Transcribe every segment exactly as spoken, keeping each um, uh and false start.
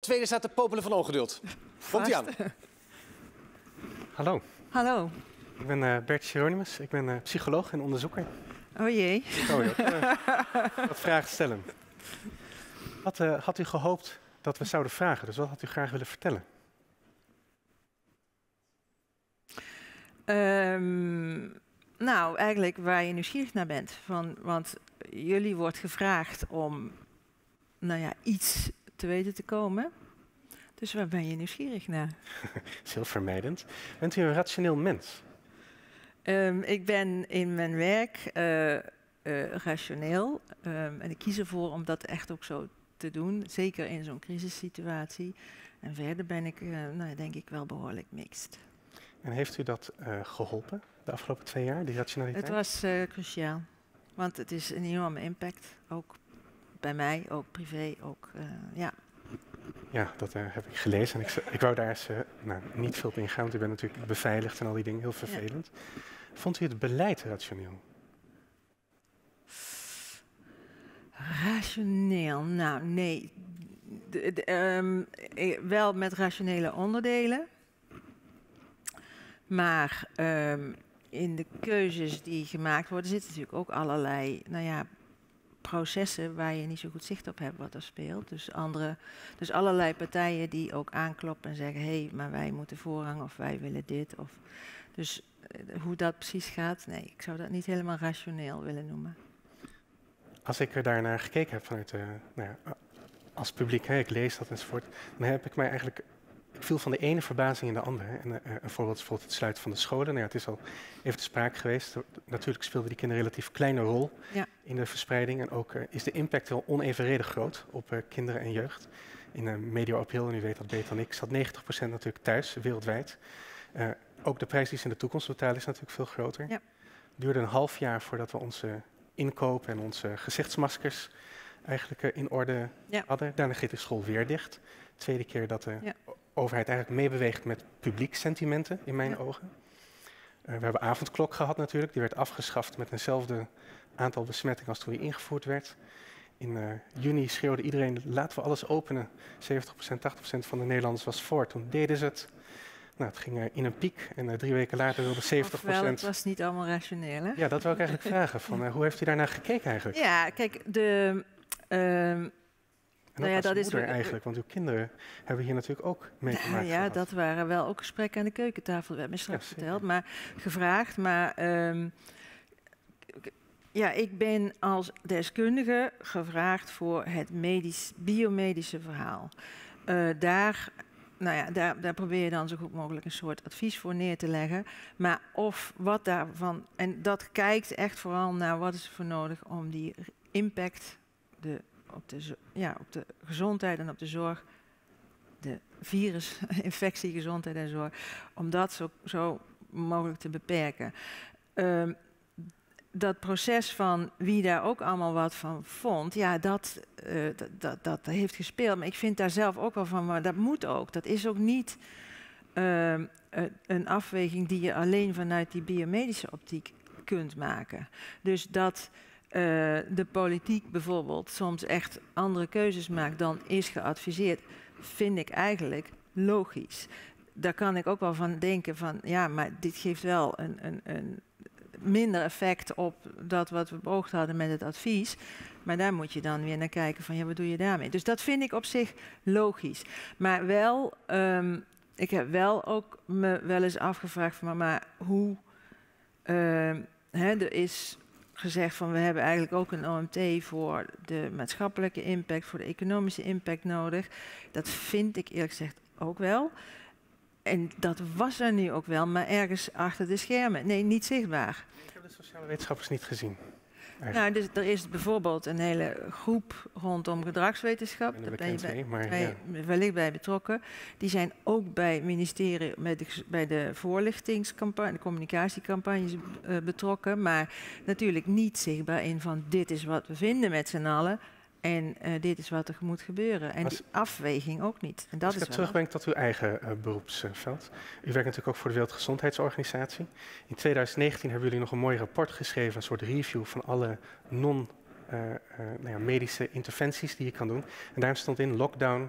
tweede staat te popelen van ongeduld. Komt-ie aan. Hallo. Hallo. Ik ben uh, Bert Geronimus. Ik ben uh, psycholoog en onderzoeker. Oh jee. Ik zou je ook uh, wat vragen stellen. Wat uh, had u gehoopt dat we zouden vragen? Dus wat had u graag willen vertellen? Um, nou, eigenlijk waar je nieuwsgierig naar bent. Van, want jullie wordt gevraagd om nou ja, iets te weten te komen. Dus waar ben je nieuwsgierig naar? Dat is heel vermijdend. Bent u een rationeel mens? Um, ik ben in mijn werk uh, uh, rationeel. Um, en ik kies ervoor om dat echt ook zo te doen. Zeker in zo'n crisissituatie. En verder ben ik, uh, nou, denk ik, wel behoorlijk mixed. En heeft u dat uh, geholpen de afgelopen twee jaar, die rationaliteit? Het was uh, cruciaal. Want het is een enorme impact. Ook bij mij, ook privé, ook, uh, ja. Ja, dat uh, heb ik gelezen. En ik, ik wou daar eens uh, nou, niet veel op ingaan, want u bent natuurlijk beveiligd en al die dingen, heel vervelend. Ja. Vond u het beleid rationeel? Rationeel? Nou, nee. De, de, um, wel met rationele onderdelen. Maar um, in de keuzes die gemaakt worden zitten natuurlijk ook allerlei, nou ja, processen waar je niet zo goed zicht op hebt wat er speelt. Dus, andere, dus allerlei partijen die ook aankloppen en zeggen, hé, hey, maar wij moeten voorrang of wij willen dit. Of, dus uh, hoe dat precies gaat, nee, ik zou dat niet helemaal rationeel willen noemen. Als ik er daarnaar gekeken heb vanuit, uh, nou ja, als publiek, hè, ik lees dat enzovoort, dan heb ik mij eigenlijk, ik viel van de ene verbazing in de andere. En, uh, een voorbeeld is bijvoorbeeld het sluiten van de scholen. Nou ja, het is al even te sprake geweest. Natuurlijk speelden die kinderen een relatief kleine rol ja. in de verspreiding. En ook uh, is de impact wel onevenredig groot op uh, kinderen en jeugd. In uh, Medio April, en u weet dat beter dan ik, zat negentig procent natuurlijk thuis, wereldwijd. Uh, ook de prijs die ze in de toekomst betalen is natuurlijk veel groter. Ja. Het duurde een half jaar voordat we onze inkopen en onze gezichtsmaskers eigenlijk uh, in orde ja. hadden. Daarna ging de school weer dicht. Tweede keer dat de ja. overheid eigenlijk meebeweegt met publieksentimenten, in mijn ja. ogen. Uh, we hebben avondklok gehad natuurlijk. Die werd afgeschaft met eenzelfde aantal besmettingen als toen die ingevoerd werd. In uh, juni schreeuwde iedereen, laten we alles openen. zeventig procent, tachtig procent van de Nederlanders was voor. Toen deden ze het. Nou, het ging uh, in een piek en uh, drie weken later wilde zeventig procent... Ofwel, het was niet allemaal rationeel, hè? Ja, dat wil ik eigenlijk vragen. Van, uh, hoe heeft u daarnaar gekeken eigenlijk? Ja, kijk, de... Uh, En ook nou ja, als dat moeder is eigenlijk, want uw kinderen hebben hier natuurlijk ook meegemaakt. Nou ja, dat waren wel ook gesprekken aan de keukentafel. We hebben me straks ja, verteld, maar gevraagd. Maar um, ja, ik ben als deskundige gevraagd voor het medisch, biomedische verhaal. Uh, daar, nou ja, daar, daar probeer je dan zo goed mogelijk een soort advies voor neer te leggen. Maar of wat daarvan, en dat kijkt echt vooral naar wat is er voor nodig om die impact, de Op de, ja, op de gezondheid en op de zorg, de virus, infectie, gezondheid en zorg, om dat zo, zo mogelijk te beperken. Um, dat proces van wie daar ook allemaal wat van vond, ja, dat, uh, dat, dat, dat heeft gespeeld. Maar ik vind daar zelf ook wel van, maar dat moet ook. Dat is ook niet uh, een afweging die je alleen vanuit die biomedische optiek kunt maken. Dus dat Uh, de politiek bijvoorbeeld soms echt andere keuzes maakt dan is geadviseerd, vind ik eigenlijk logisch. Daar kan ik ook wel van denken van, ja, maar dit geeft wel een, een, een minder effect op dat wat we beoogd hadden met het advies. Maar daar moet je dan weer naar kijken van, ja, wat doe je daarmee? Dus dat vind ik op zich logisch. Maar wel, um, ik heb wel ook me wel eens afgevraagd van, maar hoe, uh, hè, er is gezegd van we hebben eigenlijk ook een O M T voor de maatschappelijke impact, voor de economische impact nodig. Dat vind ik eerlijk gezegd ook wel. En dat was er nu ook wel, maar ergens achter de schermen. Nee, niet zichtbaar. Ik heb de sociale wetenschappers niet gezien. Nou, dus er is bijvoorbeeld een hele groep rondom gedragswetenschap. Daar ben je bij, mee, maar, bij, ja. wellicht bij betrokken. Die zijn ook bij het ministerie met de, bij de voorlichtingscampagne, de communicatiecampagnes uh, betrokken. Maar natuurlijk niet zichtbaar in van dit is wat we vinden met z'n allen. En uh, dit is wat er moet gebeuren. En als, die afweging ook niet. En dat als is ik het terugbreng tot uw eigen uh, beroepsveld. U werkt natuurlijk ook voor de Wereldgezondheidsorganisatie. In twintig negentien hebben jullie nog een mooi rapport geschreven, een soort review van alle non-medische uh, uh, nou ja, interventies die je kan doen. En daarin stond in lockdown,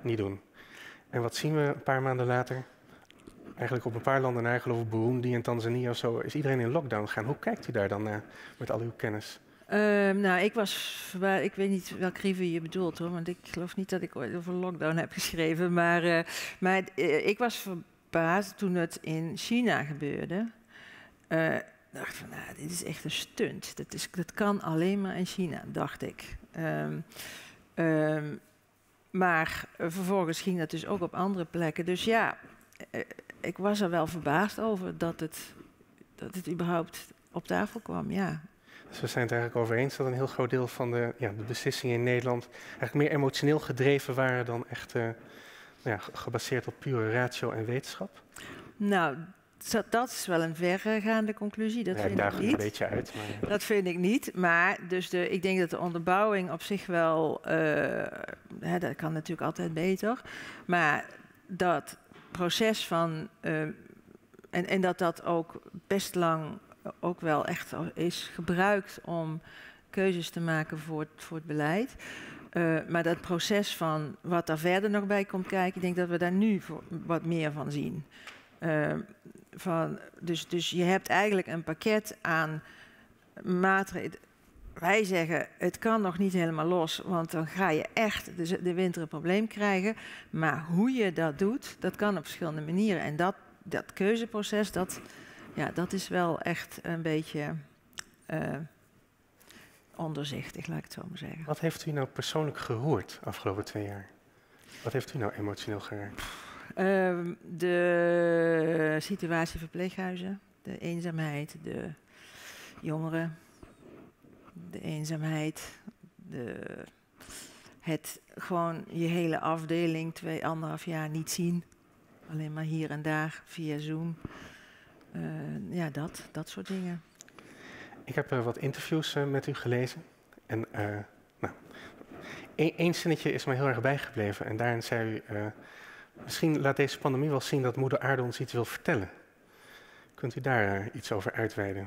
niet doen. En wat zien we een paar maanden later? Eigenlijk op een paar landen na, geloof ik Burundi en Tanzania of zo, is iedereen in lockdown gegaan. Hoe kijkt u daar dan naar met al uw kennis? Uh, nou, ik was, ik weet niet welk review je bedoelt hoor, want ik geloof niet dat ik ooit over lockdown heb geschreven. Maar, uh, maar uh, ik was verbaasd toen het in China gebeurde. Uh, dacht van, nou, dit is echt een stunt. Dat, is, dat kan alleen maar in China, dacht ik. Um, um, maar uh, vervolgens ging dat dus ook op andere plekken. Dus ja, uh, ik was er wel verbaasd over dat het, dat het überhaupt op tafel kwam, ja. Dus we zijn het eigenlijk over eens dat een heel groot deel van de, ja, de beslissingen in Nederland eigenlijk meer emotioneel gedreven waren dan echt uh, ja, gebaseerd op pure ratio en wetenschap? Nou, dat is wel een verregaande conclusie. Dat ja, vind ik daag ik niet. een beetje uit. Maar... Dat vind ik niet. Maar dus de, ik denk dat de onderbouwing op zich wel, uh, hè, dat kan natuurlijk altijd beter. Maar dat proces van uh, en, en dat dat ook best lang ook wel echt is gebruikt om keuzes te maken voor het, voor het beleid. Uh, maar dat proces van wat daar verder nog bij komt kijken, ik denk dat we daar nu voor wat meer van zien. Uh, van, dus, dus je hebt eigenlijk een pakket aan maatregelen. Wij zeggen, het kan nog niet helemaal los, want dan ga je echt de, de winter een probleem krijgen. Maar hoe je dat doet, dat kan op verschillende manieren. En dat, dat keuzeproces, dat... Ja, dat is wel echt een beetje uh, onderzichtig, laat ik het zo maar zeggen. Wat heeft u nou persoonlijk geroerd de afgelopen twee jaar? Wat heeft u nou emotioneel geraakt? Uh, de situatie verpleeghuizen, de eenzaamheid, de jongeren, de eenzaamheid, de, het gewoon je hele afdeling twee, anderhalf jaar niet zien. Alleen maar hier en daar via Zoom. Uh, ja, dat, dat soort dingen. Ik heb uh, wat interviews uh, met u gelezen. En uh, nou, één zinnetje is me heel erg bijgebleven. En daarin zei u, uh, misschien laat deze pandemie wel zien dat moeder aarde ons iets wil vertellen. Kunt u daar uh, iets over uitweiden?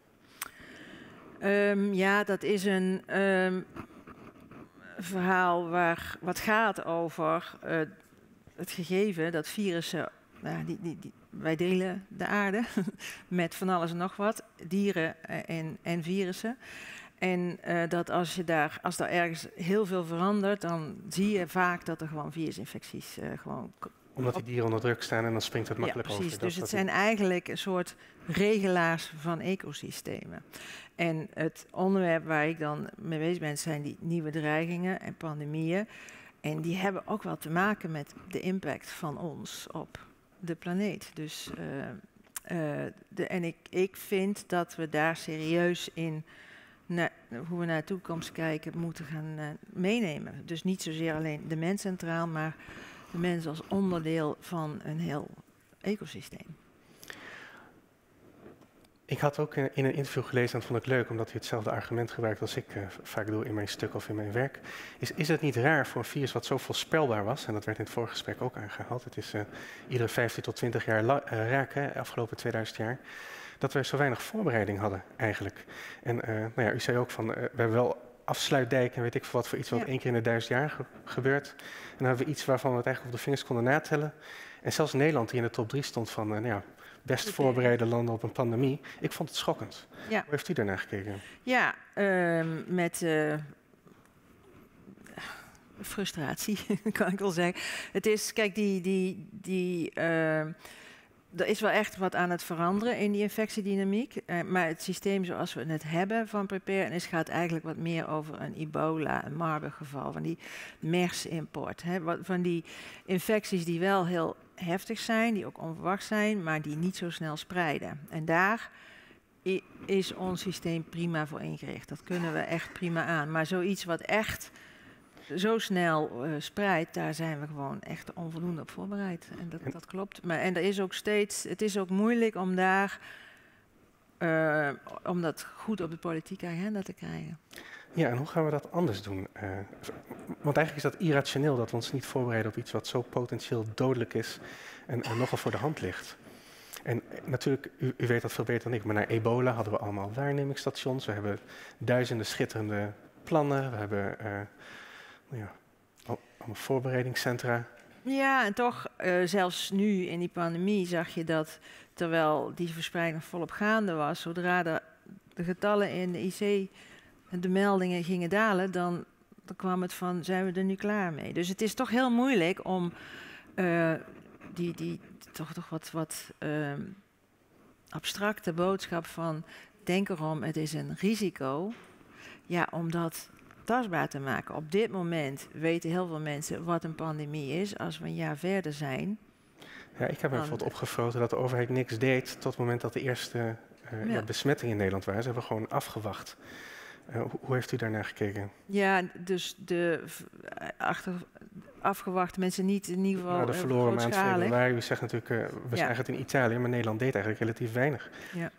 Um, ja, dat is een um, verhaal waar wat gaat over uh, het gegeven dat virussen... Nou, die, die, die, wij delen de aarde met van alles en nog wat, dieren en, en virussen. En uh, dat als je daar, als er ergens heel veel verandert, dan zie je vaak dat er gewoon virusinfecties uh, gewoon... Omdat die dieren onder druk staan en dan springt het makkelijk ja, precies. over. Dus het zijn eigenlijk een soort regelaars van ecosystemen. En het onderwerp waar ik dan mee bezig ben, zijn die nieuwe dreigingen en pandemieën. En die hebben ook wel te maken met de impact van ons op de planeet. Dus, uh, uh, de, en ik, ik vind dat we daar serieus in, na, hoe we naar de toekomst kijken, moeten gaan uh, meenemen. Dus niet zozeer alleen de mens centraal, maar de mens als onderdeel van een heel ecosysteem. Ik had ook in een interview gelezen, en dat vond ik leuk, omdat u hetzelfde argument gebruikt als ik uh, vaak doe in mijn stuk of in mijn werk. Is, is het niet raar voor een virus wat zo voorspelbaar was, en dat werd in het vorige gesprek ook aangehaald, het is uh, iedere vijftien tot twintig jaar la, uh, raak, hè, afgelopen tweeduizend jaar, dat we zo weinig voorbereiding hadden eigenlijk. En uh, nou ja, u zei ook van, uh, we hebben wel afsluitdijk en weet ik veel wat voor iets wat ja. één keer in de duizend jaar ge gebeurt. En dan hebben we iets waarvan we het eigenlijk op de vingers konden natellen. En zelfs Nederland, die in de top drie stond van, uh, nou ja, best voorbereide landen op een pandemie. Ik vond het schokkend. Ja. Hoe heeft u daarnaar gekeken? Ja, uh, met uh, frustratie, kan ik wel zeggen. Het is, kijk, die, die, die, uh, er is wel echt wat aan het veranderen in die infectiedynamiek. Uh, maar het systeem zoals we het hebben van preparedness gaat eigenlijk wat meer over een ebola, een Marburg geval, van die MERS-import. Hè, van die infecties die wel heel heftig zijn, die ook onverwacht zijn, maar die niet zo snel spreiden. En daar is ons systeem prima voor ingericht. Dat kunnen we echt prima aan. Maar zoiets wat echt zo snel uh, spreidt, daar zijn we gewoon echt onvoldoende op voorbereid. En dat, dat klopt. Maar, en er is ook steeds, het is ook moeilijk om daar, uh, om dat goed op de politieke agenda te krijgen. Ja, en hoe gaan we dat anders doen? Uh, want eigenlijk is dat irrationeel dat we ons niet voorbereiden op iets wat zo potentieel dodelijk is en, en nogal voor de hand ligt. En natuurlijk, u, u weet dat veel beter dan ik, maar naar ebola hadden we allemaal waarnemingsstations. We hebben duizenden schitterende plannen. We hebben uh, nou ja, allemaal voorbereidingscentra. Ja, en toch, uh, zelfs nu in die pandemie zag je dat, terwijl die verspreiding volop gaande was, zodra de, de getallen in de I C, de meldingen gingen dalen, dan, dan kwam het van, zijn we er nu klaar mee? Dus het is toch heel moeilijk om uh, die, die toch, toch wat, wat uh, abstracte boodschap van, denk erom, het is een risico, ja, om dat tastbaar te maken. Op dit moment weten heel veel mensen wat een pandemie is. Als we een jaar verder zijn. Ja, ik heb me bijvoorbeeld opgefroten dat de overheid niks deed tot het moment dat de eerste uh, ja. Ja, besmettingen in Nederland waren. Ze hebben gewoon afgewacht. Uh, hoe, hoe heeft u daarnaar gekeken? Ja, dus de achter, afgewacht mensen niet in ieder geval. Nou, de verloren maand februari. U zegt natuurlijk, uh, we zagen het in Italië, maar Nederland deed eigenlijk relatief weinig. Ja.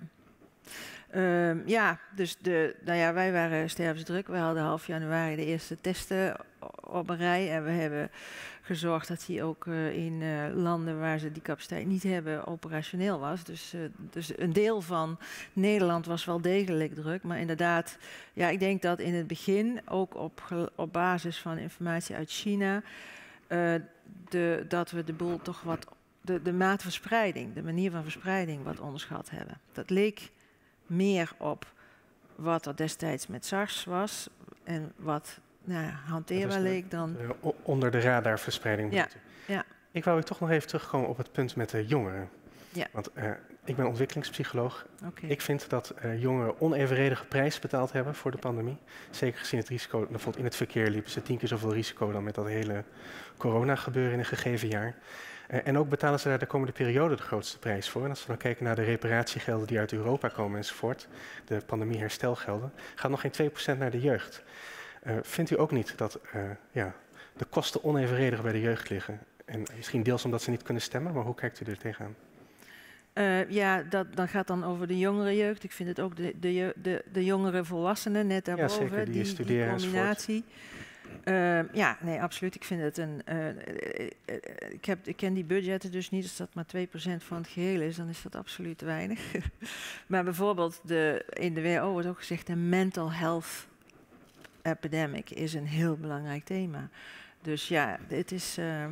Um, ja, dus de, nou ja, wij waren stervensdruk. We hadden half januari de eerste testen op een rij. En we hebben gezorgd dat die ook uh, in uh, landen waar ze die capaciteit niet hebben, operationeel was. Dus, uh, dus een deel van Nederland was wel degelijk druk. Maar inderdaad, ja, ik denk dat in het begin, ook op, op basis van informatie uit China, uh, de, dat we de boel toch wat, de, de maat van verspreiding, de manier van verspreiding wat onderschat hebben. Dat leek meer op wat er destijds met SARS was en wat nou, hanteerbaar leek dan. Uh, onder de radarverspreiding. Ja, ja. Ik wou toch nog even terugkomen op het punt met de jongeren. Ja. Want uh, ik ben ontwikkelingspsycholoog. Okay. Ik vind dat uh, jongeren onevenredige prijs betaald hebben voor de pandemie. Zeker gezien het risico, bijvoorbeeld in het verkeer liepen ze tien keer zoveel risico dan met dat hele corona-gebeuren in een gegeven jaar. Uh, en ook betalen ze daar de komende periode de grootste prijs voor. En als we dan kijken naar de reparatiegelden die uit Europa komen enzovoort, de pandemie-herstelgelden, gaat nog geen twee procent naar de jeugd. Uh, vindt u ook niet dat uh, ja, de kosten onevenredig bij de jeugd liggen? En misschien deels omdat ze niet kunnen stemmen, maar hoe kijkt u er tegenaan? Uh, ja, dat, dat gaat dan over de jongere jeugd. Ik vind het ook de, de, de, de jongere volwassenen net daarboven, ja, zeker, die, die, die combinatie. Uh, ja, nee, absoluut. Ik vind het een. Uh, uh, uh, ik, heb, ik ken die budgetten dus niet. Als dat maar twee procent van het geheel is, dan is dat absoluut weinig. Maar bijvoorbeeld de, in de W H O wordt ook gezegd: de mental health epidemic is een heel belangrijk thema. Dus ja, dit is, uh,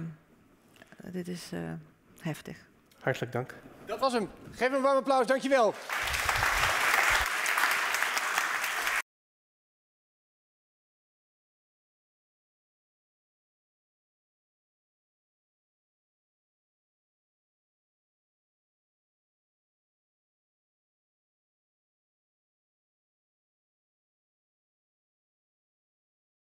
dit is uh, heftig. Hartelijk dank. Dat was hem. Geef hem een warm applaus. Dankjewel.